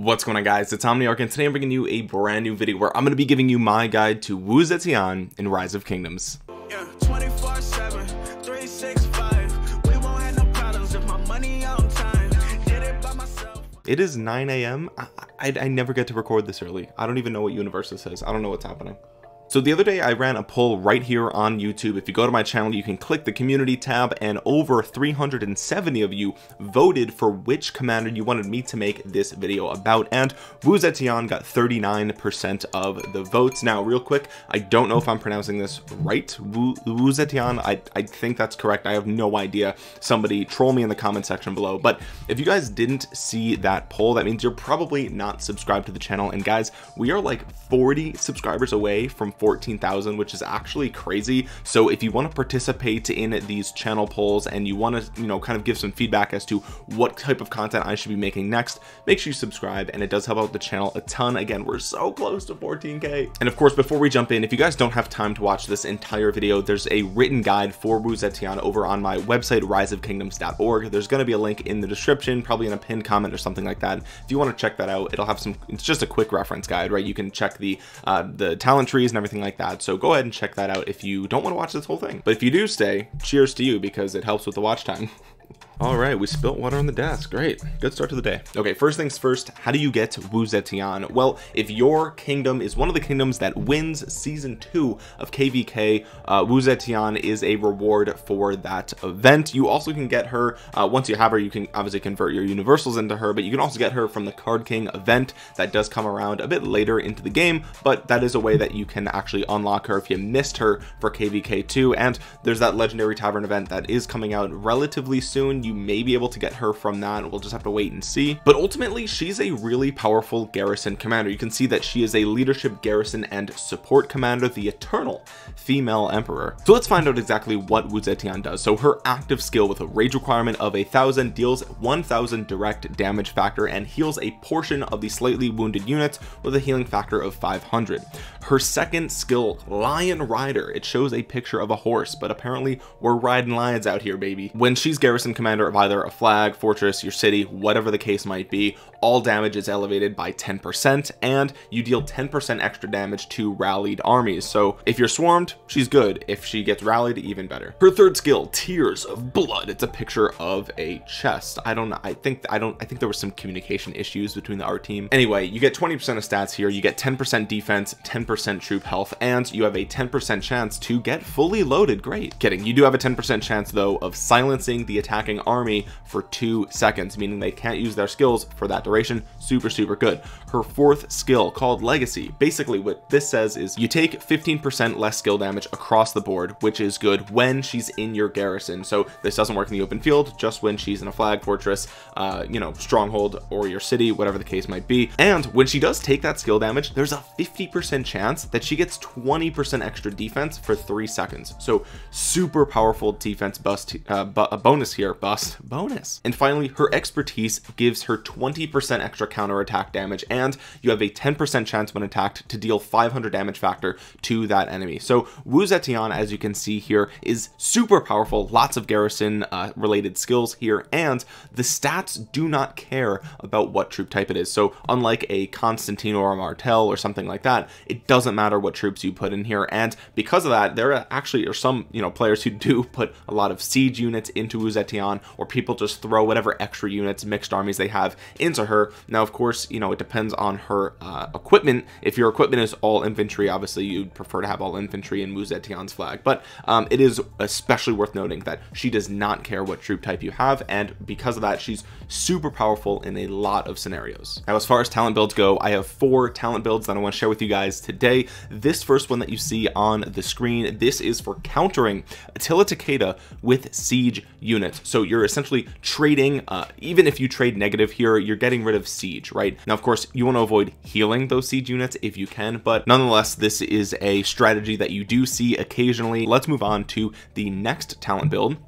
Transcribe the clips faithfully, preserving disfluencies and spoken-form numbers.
What's going on, guys? It's Omniarch, and today I'm bringing you a brand new video where I'm going to be giving you my guide to Wu Zetian in Rise of Kingdoms. Yeah, twenty-four seven, three sixty-five. We won't have no problems if my money on time. Did it by myself. It is nine A M I, I, I never get to record this early. I don't even know what universe this is. I don't know what's happening. So the other day I ran a poll right here on YouTube. If you go to my channel, you can click the community tab, and over three hundred seventy of you voted for which commander you wanted me to make this video about, and Wu Zetian got thirty-nine percent of the votes. Now, real quick, I don't know if I'm pronouncing this right. Wu, Wu Zetian, I, I think that's correct. I have no idea. Somebody troll me in the comment section below. But if you guys didn't see that poll, that means you're probably not subscribed to the channel. And guys, we are like forty subscribers away from fourteen thousand, which is actually crazy. So if you want to participate in these channel polls and you want to, you know, kind of give some feedback as to what type of content I should be making next, make sure you subscribe, and it does help out the channel a ton. Again, we're so close to fourteen K. And of course, before we jump in, if you guys don't have time to watch this entire video, there's a written guide for Wu Zetian over on my website, rise of kingdoms dot org. There's going to be a link in the description, probably in a pinned comment or something like that. If you want to check that out, it'll have some, it's just a quick reference guide, right? You can check the uh, the talent trees and everything like that. So go ahead and check that out if you don't want to watch this whole thing. But if you do stay, cheers to you, because it helps with the watch time. All right, we spilt water on the desk. Great, good start to the day. Okay, first things first, how do you get Wu Zetian? Well, if your kingdom is one of the kingdoms that wins season two of K V K, uh, Wu Zetian is a reward for that event. You also can get her, uh, once you have her, you can obviously convert your universals into her, but you can also get her from the Card King event that does come around a bit later into the game, but that is a way that you can actually unlock her if you missed her for K V K two. And there's that Legendary Tavern event that is coming out relatively soon. You may be able to get her from that. We'll just have to wait and see. But ultimately, she's a really powerful garrison commander. You can see that she is a leadership, garrison, and support commander, the eternal female emperor. So let's find out exactly what Wu Zetian does. So her active skill, with a rage requirement of a thousand, deals one thousand direct damage factor and heals a portion of the slightly wounded units with a healing factor of five hundred. Her second skill, Lion Rider, it shows a picture of a horse, but apparently we're riding lions out here, baby. When she's garrison commander of either a flag, fortress, your city, whatever the case might be, all damage is elevated by ten percent, and you deal ten percent extra damage to rallied armies. So if you're swarmed, she's good. If she gets rallied, even better. Her third skill, Tears of Blood, it's a picture of a chest. I don't know, I think I don't I think there was some communication issues between the art team. Anyway, you get twenty percent of stats here. You get ten percent defense, ten percent troop health, and you have a ten percent chance to get fully loaded. Great. Kidding, you do have a ten percent chance though of silencing the attacking army for two seconds, meaning they can't use their skills for that duration. Super super good. Her fourth skill, called Legacy, basically what this says is you take fifteen percent less skill damage across the board, which is good when she's in your garrison. So this doesn't work in the open field, just when she's in a flag, fortress, uh you know, stronghold, or your city, whatever the case might be. And when she does take that skill damage, there's a fifty percent chance that she gets twenty percent extra defense for three seconds. So super powerful defense bust, uh, bu a bonus here, bust bonus. And finally, her expertise gives her twenty percent extra counterattack damage, and you have a ten percent chance when attacked to deal five hundred damage factor to that enemy. So Wu Zetian, as you can see here, is super powerful. Lots of garrison uh, related skills here, and the stats do not care about what troop type it is. So unlike a Constantine or a Martel or something like that, it doesn't matter what troops you put in here. And because of that, there actually are some, you know, players who do put a lot of siege units into Wu Zetian, or people just throw whatever extra units, mixed armies they have into her. Now, of course, you know, it depends on her uh, equipment. If your equipment is all infantry, obviously you'd prefer to have all infantry in Wu Zetian's flag, but um, it is especially worth noting that she does not care what troop type you have, and because of that, she's super powerful in a lot of scenarios. Now, as far as talent builds go, I have four talent builds that I want to share with you guys today. This first one that you see on the screen, this is for countering Attila Takeda with siege units. So you're essentially trading, uh, even if you trade negative here, you're getting rid of siege, right? Now, of course, you want to avoid healing those siege units if you can, but nonetheless, this is a strategy that you do see occasionally. Let's move on to the next talent build.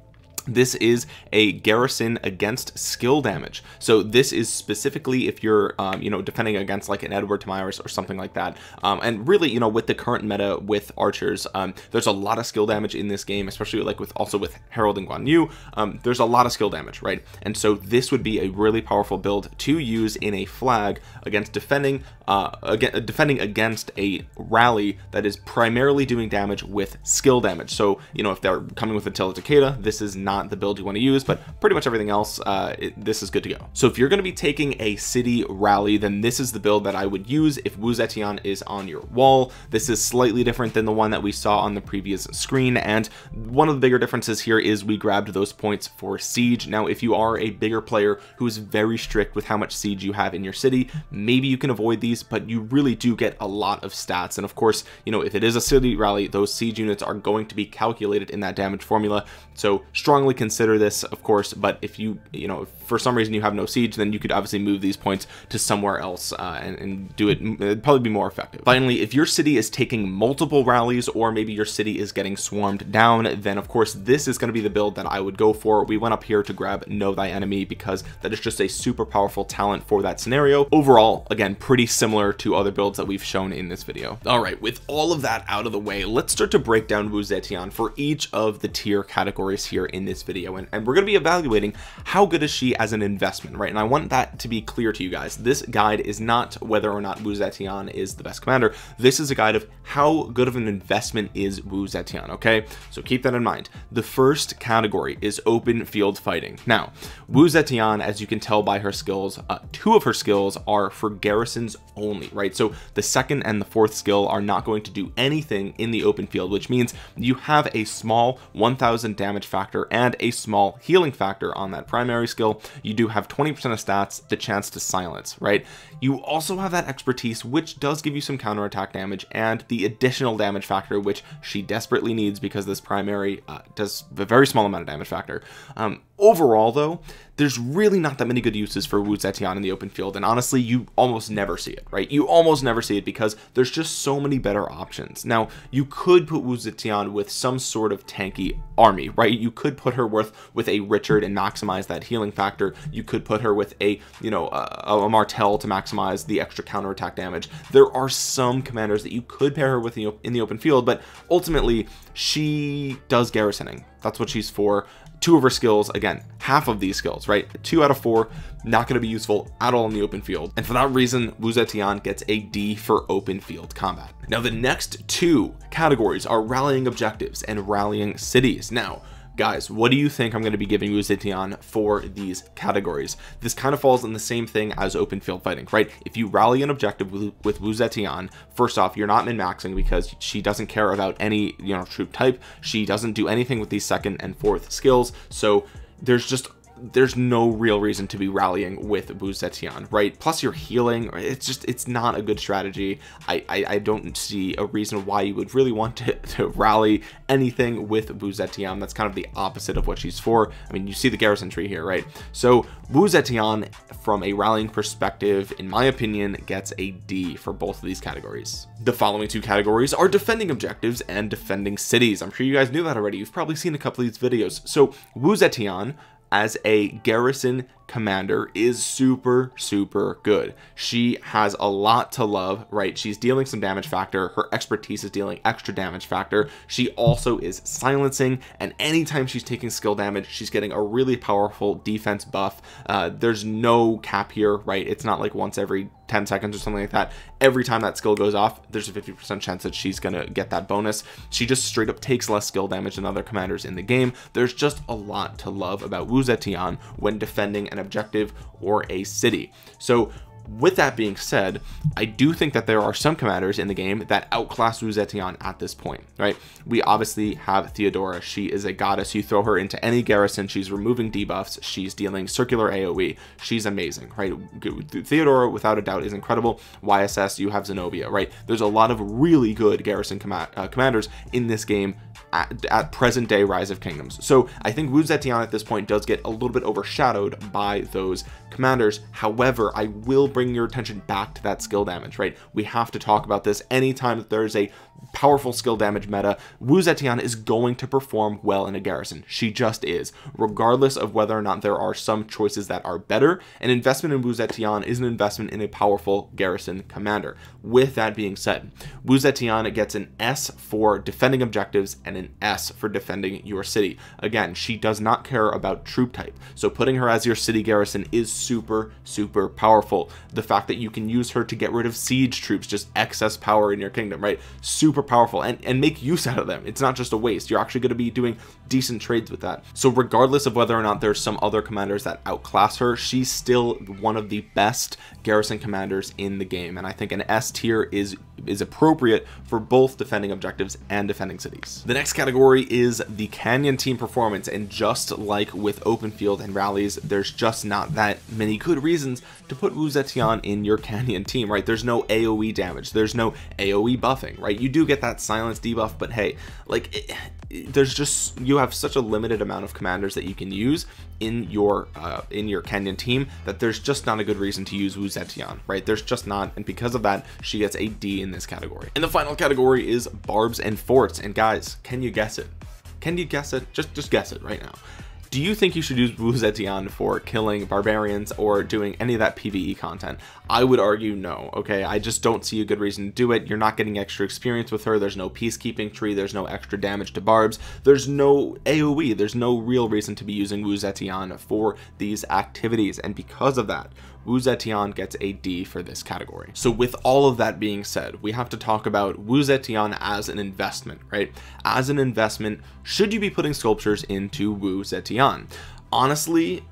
This is a garrison against skill damage. So this is specifically if you're, um, you know, defending against like an Edward Tamiris or something like that. Um, and really, you know, with the current meta with archers, um, there's a lot of skill damage in this game, especially like with also with Harold and Guan Yu. Um, there's a lot of skill damage, right? And so this would be a really powerful build to use in a flag against defending, uh, again, defending against a rally that is primarily doing damage with skill damage. So, you know, if they're coming with Attila Takeda, this is not the build you want to use, but pretty much everything else, uh, it, this is good to go. So if you're going to be taking a city rally, then this is the build that I would use if Wu Zetian is on your wall. This is slightly different than the one that we saw on the previous screen, and one of the bigger differences here is we grabbed those points for siege. Now, if you are a bigger player who is very strict with how much siege you have in your city, maybe you can avoid these, but you really do get a lot of stats. And of course, you know, if it is a city rally, those siege units are going to be calculated in that damage formula. So strongly consider this, of course, but if you you know if for some reason you have no siege, then you could obviously move these points to somewhere else uh, and, and do it. It'd probably be more effective. Finally, if your city is taking multiple rallies, or maybe your city is getting swarmed down, then of course this is going to be the build that I would go for. We went up here to grab Know Thy Enemy because that is just a super powerful talent for that scenario. Overall, again, pretty similar to other builds that we've shown in this video. All right, with all of that out of the way, let's start to break down Wu Zetian for each of the tier categories here in this video, and, and we're going to be evaluating how good is she as an investment, right? And I want that to be clear to you guys. This guide is not whether or not Wu Zetian is the best commander. This is a guide of how good of an investment is Wu Zetian, okay? So keep that in mind. The first category is open field fighting. Now, Wu Zetian, as you can tell by her skills, uh, two of her skills are for garrisons only, right? So the second and the fourth skill are not going to do anything in the open field, which means you have a small one thousand damage factor and a small healing factor on that primary skill. You do have twenty percent of stats, the chance to silence, right? You also have that expertise, which does give you some counterattack damage, and the additional damage factor, which she desperately needs because this primary uh, does a very small amount of damage factor. Um, overall though, there's really not that many good uses for Wu Zetian in the open field, and honestly you almost never see it, right? You almost never see it because there's just so many better options. Now, you could put Wu Zetian with some sort of tanky army, right? You could put her with with a Richard and maximize that healing factor. You could put her with a, you know, a, a Martel to maximize the extra counterattack damage. There are some commanders that you could pair her with in the, in the open field, but ultimately she does garrisoning. That's what she's for. Two of her skills, again, half of these skills, right? Two out of four, not going to be useful at all in the open field. And for that reason, Wu Zetian gets a D for open field combat. Now, the next two categories are rallying objectives and rallying cities. Now, guys, what do you think I'm going to be giving Wu Zetian for these categories? This kind of falls in the same thing as open field fighting, right? If you rally an objective with, with Wu Zetian, first off, you're not min-maxing because she doesn't care about any, you know, troop type. She doesn't do anything with these second and fourth skills. So there's just there's no real reason to be rallying with Wu Zetian, right? Plus you're healing. It's just, it's not a good strategy. I, I, I don't see a reason why you would really want to, to rally anything with Wu Zetian. That's kind of the opposite of what she's for. I mean, you see the garrison tree here, right? So Wu Zetian, from a rallying perspective, in my opinion, gets a D for both of these categories. The following two categories are defending objectives and defending cities. I'm sure you guys knew that already. You've probably seen a couple of these videos. So Wu Zetian, as a garrison commander, is super super good. She has a lot to love, right? She's dealing some damage factor. Her expertise is dealing extra damage factor. She also is silencing, and anytime she's taking skill damage, she's getting a really powerful defense buff. Uh, there's no cap here, right? It's not like once every ten seconds or something like that. Every time that skill goes off, there's a fifty percent chance that she's gonna get that bonus. She just straight up takes less skill damage than other commanders in the game. There's just a lot to love about Wu Zetian when defending an objective or a city. So with that being said, I do think that there are some commanders in the game that outclass Wu Zetian at this point, right? We obviously have Theodora. She is a goddess. You throw her into any garrison, she's removing debuffs, she's dealing circular A O E, she's amazing, right? Theodora, without a doubt, is incredible. Y S S, you have Zenobia, right? There's a lot of really good garrison com uh, commanders in this game at, at present day Rise of Kingdoms. So I think Wu Zetian at this point does get a little bit overshadowed by those commanders. However, I will bring your attention back to that skill damage, right? We have to talk about this anytime that there's a powerful skill damage meta, Wu Zetian is going to perform well in a garrison. She just is, regardless of whether or not there are some choices that are better. An investment in Wu Zetian is an investment in a powerful garrison commander. With that being said, Wu Zetian gets an S for defending objectives and an S for defending your city. Again, she does not care about troop type, so putting her as your city garrison is super, super powerful. The fact that you can use her to get rid of siege troops, just excess power in your kingdom, right? Super powerful, and, and make use out of them. It's not just a waste. You're actually going to be doing decent trades with that. So regardless of whether or not there's some other commanders that outclass her, she's still one of the best garrison commanders in the game, and I think an S tier is is appropriate for both defending objectives and defending cities. The next category is the Canyon team performance, and just like with open field and rallies, there's just not that many good reasons to put Wu Zetian in your Canyon team, right? There's no A O E damage, there's no A O E buffing, right? You do get that silence debuff, but hey, like it, it, there's just, you have such a limited amount of commanders that you can use in your uh, in your Canyon team that there's just not a good reason to use Wu Zetian, right? There's just not, and because of that, she gets a D in this category. And the final category is barbs and forts, and guys, can you guess it? Can you guess it? Just just guess it right now. Do you think you should use Wu Zetian for killing barbarians or doing any of that PvE content? I would argue no. Okay, I just don't see a good reason to do it. You're not getting extra experience with her. There's no peacekeeping tree. There's no extra damage to barbs. There's no A O E. There's no real reason to be using Wu Zetian for these activities, and because of that, Wu Zetian gets a D for this category. So with all of that being said, we have to talk about Wu Zetian as an investment, right? As an investment, should you be putting sculptures into Wu Zetian? Honestly,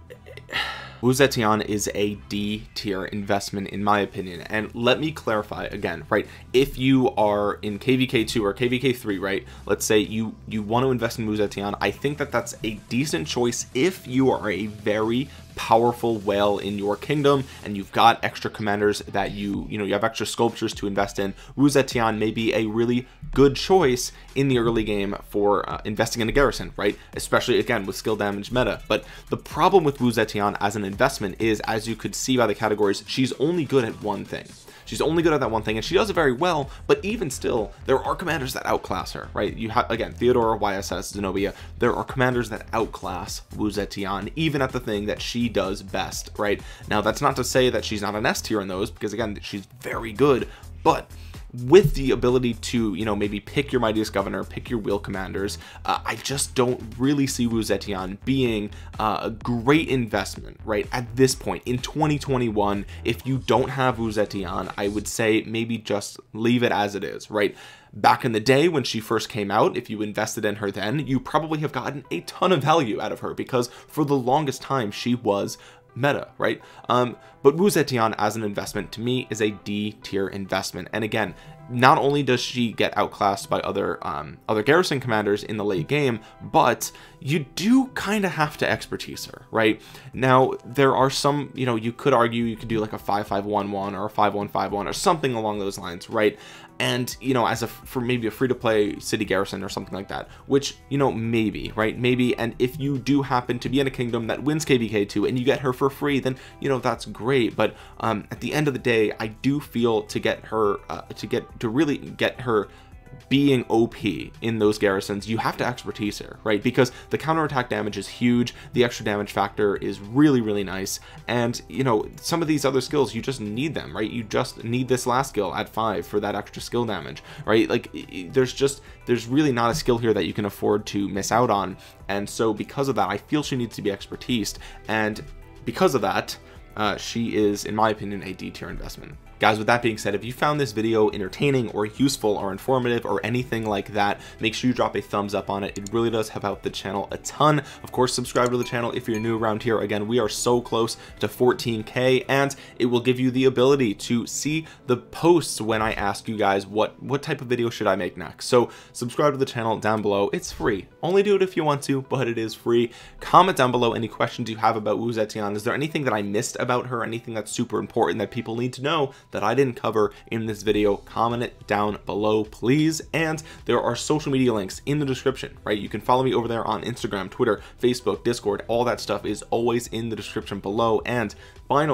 Wu Zetian is a D tier investment in my opinion, and let me clarify again, right? If you are in K V K two or K V K three, right? Let's say you you want to invest in Wu Zetian, I think that that's a decent choice if you are a very powerful whale in your kingdom and you've got extra commanders that you you know you have extra sculptures to invest in. Wu Zetian may be a really good choice in the early game for uh, investing in a garrison, right? Especially again with skill damage meta. But the problem with Wu Zetian as an investment is, as you could see by the categories, she's only good at one thing. She's only good at that one thing, and she does it very well, but even still, there are commanders that outclass her, right? You have, again, Theodora, Y S S, Zenobia, there are commanders that outclass Wu Zetian, even at the thing that she does best, right? Now, that's not to say that she's not an S tier in those, because again, she's very good, but with the ability to, you know, maybe pick your mightiest governor, pick your wheel commanders, uh, I just don't really see Wu Zetian being uh, a great investment, right? At this point in twenty twenty-one, if you don't have Wu Zetian, I would say maybe just leave it as it is, right? Back in the day when she first came out, if you invested in her then, you probably have gotten a ton of value out of her, because for the longest time she was meta, right? Um, but Wu Zetian as an investment to me is a D tier investment. And again, not only does she get outclassed by other um, other garrison commanders in the late game, but you do kind of have to expertise her, right? Now, there are some, you know, you could argue you could do like a five five one one or a five one five one or something along those lines, right? And, you know, as a, for maybe a free-to-play city garrison or something like that, which, you know, maybe, right? Maybe, and if you do happen to be in a kingdom that wins K V K two and you get her for free, then, you know, that's great. But um, at the end of the day, I do feel to get her, uh, to get, to really get her being O P in those garrisons, you have to expertise her, right? Because the counterattack damage is huge, the extra damage factor is really, really nice, and, you know, some of these other skills, you just need them, right? You just need this last skill at five for that extra skill damage, right? Like, there's just, there's really not a skill here that you can afford to miss out on, and so because of that, I feel she needs to be expertised, and because of that, uh, she is, in my opinion, a D tier investment. Guys, with that being said, if you found this video entertaining or useful or informative or anything like that, make sure you drop a thumbs up on it. It really does help out the channel a ton. Of course, subscribe to the channel if you're new around here. Again, we are so close to fourteen K, and it will give you the ability to see the posts when I ask you guys what, what type of video should I make next. So subscribe to the channel down below. It's free. Only do it if you want to, but it is free. Comment down below any questions you have about Wu Zetian. Is there anything that I missed about her? Anything that's super important that people need to know that I didn't cover in this video? Comment it down below, please. And there are social media links in the description, right? You can follow me over there on Instagram, Twitter, Facebook, Discord. All that stuff is always in the description below. And finally,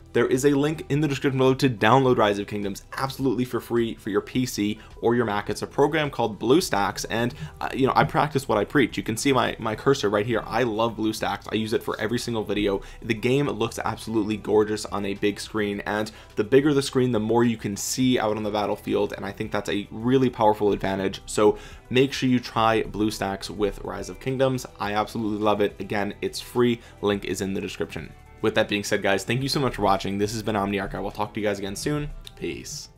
there is a link in the description below to download Rise of Kingdoms absolutely for free for your P C or your Mac. It's a program called BlueStacks, and uh, you know, I practice what I preach. You can see my my cursor right here. I love BlueStacks. I use it for every single video. The game looks absolutely gorgeous on a big screen, and the bigger the screen, the more you can see out on the battlefield, and I think that's a really powerful advantage. So make sure you try BlueStacks with Rise of Kingdoms. I absolutely love it. Again, it's free. Link is in the description. With that being said, guys, thank you so much for watching. This has been Omniarch. I will talk to you guys again soon. Peace.